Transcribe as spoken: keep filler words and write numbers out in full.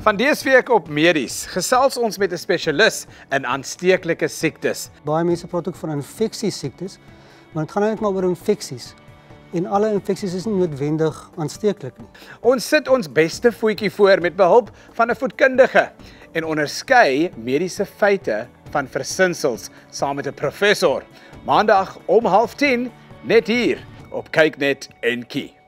Van dese week op Medies gesels ons met 'n spesialis in aansteeklike siektes. Baie mense praat ook van infeksiesiektes, maar dit gaan eintlik maar oor infeksies. En alle infeksies is nie noodwendig aansteeklik nie. Ons sit ons beste voetjie voor met behulp van 'n voedkundige en onderskei mediese feite van versinsels saam met 'n professor. Maandag om half tien net hier op Kyk Net en Kie.